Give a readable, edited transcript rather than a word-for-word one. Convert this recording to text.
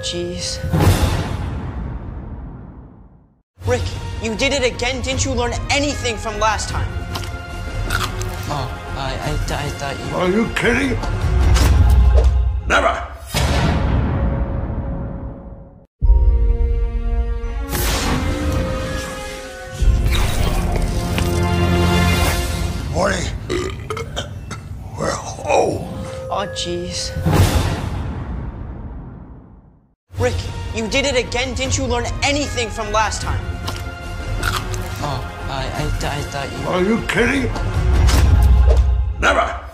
jeez. Rick, you did it again. Didn't you learn anything from last time? Oh, I thought you... Are you kidding? Never! Morty, we're home. Oh, jeez. Rick, you did it again. Didn't you learn anything from last time? Oh, I thought you... Are you kidding? Never!